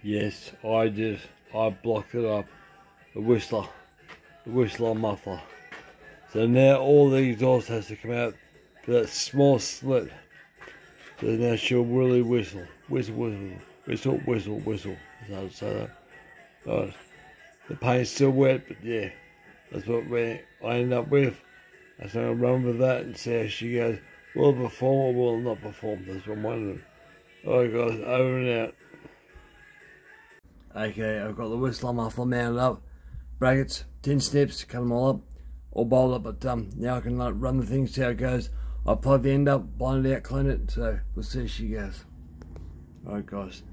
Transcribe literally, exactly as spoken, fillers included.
Yes, I just, I blocked it up. The whistler, the whistler muffler. So now all the exhaust has to come out for that small slit. So now she'll really whistle, whistle, whistle, whistle, whistle, whistle. That's how to say that. Alright. The paint's still wet, but yeah, that's what we, I end up with. I'm going to run with that and see how she goes. Will it perform or will it not perform? That's what I'm wondering. Alright guys, over and out. Okay, I've got the whistler muffler mounted up. Brackets, tin snips, cut them all up. All bolted up, but um, now I can like, run the thing, see how it goes. I'll plug the end up, blind it out, clean it, so we'll see how she goes. Alright guys.